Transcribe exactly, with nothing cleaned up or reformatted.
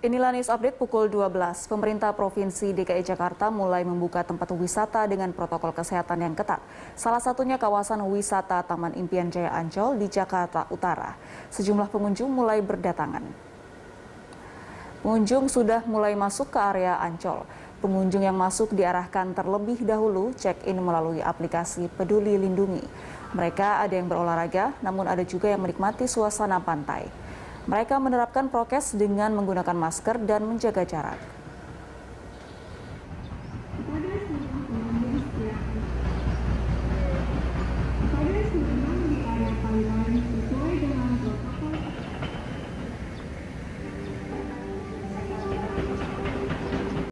Inilah news update pukul dua belas. Pemerintah Provinsi D K I Jakarta mulai membuka tempat wisata dengan protokol kesehatan yang ketat. Salah satunya kawasan wisata Taman Impian Jaya Ancol di Jakarta Utara. Sejumlah pengunjung mulai berdatangan. Pengunjung sudah mulai masuk ke area Ancol. Pengunjung yang masuk diarahkan terlebih dahulu check-in melalui aplikasi Peduli Lindungi. Mereka ada yang berolahraga, namun ada juga yang menikmati suasana pantai. Mereka menerapkan prokes dengan menggunakan masker dan menjaga jarak.